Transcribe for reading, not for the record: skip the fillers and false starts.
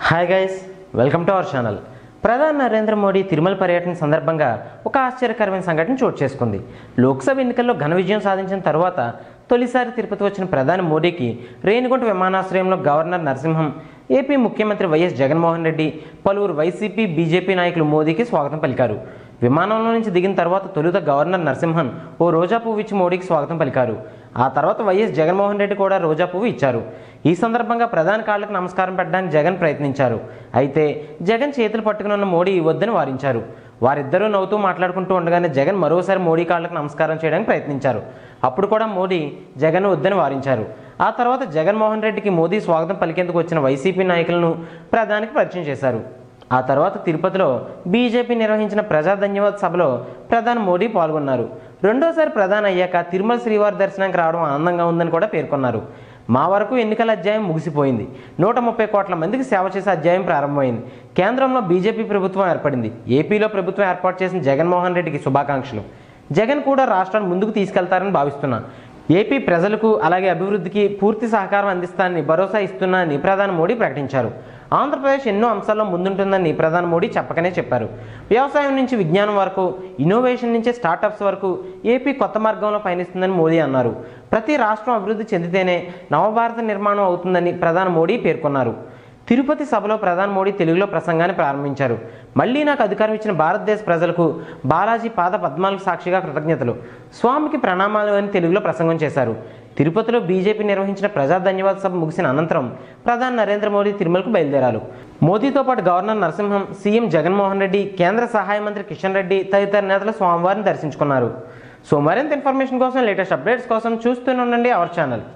Hi guys, welcome to our channel. ప్రధాని నరేంద్ర మోడీ తిరుమల పర్యటన సందర్భంగా ఒక ఆశ్చర్యకరమైన సంఘటన చోటు చేసుకుంది. లోక్సభ ఎన్నికల్లో ఘన విజయం సాధించిన తర్వాత తొలిసారి తిరుపతి వచ్చిన ప్రధాని మోడీకి రేణిగుంట విమానాశ్రయంలో గవర్నర్ నరసింహన్, ఏపీ ముఖ్యమంత్రి వైఎస్ జగన్మోహన్ రెడ్డి, పలువురు వైసీపీ, బీజేపీ నాయకులు మోదీకి స్వాగతం పలికారు. విమానంలో నుంచి దిగిన తర్వాత తొలుత గవర్నర్ నరసింహన్ ఓ రోజా పువ్వు ఇచ్చి మోడీకి స్వాగతం పలికారు. ఆ తర్వాత వైఎస్ జగన్మోహన్ రెడ్డి కూడా రోజా పువ్వు ఇచ్చారు. ఈ సందర్భంగా ప్రధాని కాళ్లకు నమస్కారం పెట్టడానికి జగన్ ప్రయత్నించారు. అయితే జగన్ చేతులు పట్టుకుని ఉన్న మోడీ వద్దని వారించారు. వారిద్దరూ నవ్వుతూ మాట్లాడుకుంటూ ఉండగానే జగన్ మరోసారి మోడీ కాళ్లకు నమస్కారం చేయడానికి ప్రయత్నించారు. అప్పుడు కూడా మోడీ జగన్ వద్దని వారించారు. ఆ తర్వాత జగన్మోహన్ రెడ్డికి మోదీ స్వాగతం పలికేందుకు వచ్చిన వైసీపీ నాయకులను ప్రధానికి పరిచయం చేశారు. ఆ తర్వాత తిరుపతిలో బీజేపీ నిర్వహించిన ప్రజా ధన్యవాద్ సభలో ప్రధాని మోడీ పాల్గొన్నారు. రెండోసారి ప్రధాని అయ్యాక తిరుమల శ్రీవారి దర్శనానికి రావడం ఆనందంగా ఉందని కూడా పేర్కొన్నారు. మా వరకు ఎన్నికల అధ్యాయం ముగిసిపోయింది. 130 కోట్ల మందికి సేవ చేసే అధ్యాయం ప్రారంభమైంది. కేంద్రంలో బీజేపీ ప్రభుత్వం ఏర్పడింది. ఏపీలో ప్రభుత్వం ఏర్పాటు చేసిన జగన్మోహన్ రెడ్డికి శుభాకాంక్షలు. జగన్ కూడా రాష్ట్రాన్ని ముందుకు తీసుకెళ్తారని భావిస్తున్నా. ఏపీ ప్రజలకు అలాగే అభివృద్ధికి పూర్తి సహకారం అందిస్తానని భరోసా ఇస్తున్నానని ప్రధాని మోడీ ప్రకటించారు. ఆంధ్రప్రదేశ్ ఎన్నో అంశాల్లో ముందుంటుందని ప్రధాని మోడీ చెప్పకనే చెప్పారు. వ్యవసాయం నుంచి విజ్ఞానం వరకు, ఇన్నోవేషన్ నుంచి స్టార్టప్స్ వరకు ఏపీ కొత్త మార్గంలో పయనిస్తుందని మోదీ అన్నారు. ప్రతి రాష్ట్రం అభివృద్ధి చెందితేనే నవభారత నిర్మాణం అవుతుందని ప్రధాని మోడీ పేర్కొన్నారు. తిరుపతి సభలో ప్రధాని మోడీ తెలుగులో ప్రసంగాన్ని ప్రారంభించారు. మళ్లీ నాకు అధికారం ఇచ్చిన భారతదేశ ప్రజలకు బాలాజీ పాద పద్మాలకు సాక్షిగా కృతజ్ఞతలు, స్వామికి ప్రణామాలు అని తెలుగులో ప్రసంగం చేశారు. తిరుపతిలో బీజేపీ నిర్వహించిన ప్రజా ధన్యవాద సభ ముగిసిన అనంతరం ప్రధాని నరేంద్ర మోదీ తిరుమలకు బయలుదేరారు. మోదీతో పాటు గవర్నర్ నరసింహన్, సీఎం జగన్మోహన్ రెడ్డి, కేంద్ర సహాయ మంత్రి కిషన్ రెడ్డి తదితర నేతలు స్వామివారిని దర్శించుకున్నారు. సో మరింత ఇన్ఫర్మేషన్ కోసం, లేటెస్ట్ అప్డేట్స్ కోసం చూస్తూనే ఉండండి అవర్ ఛానల్.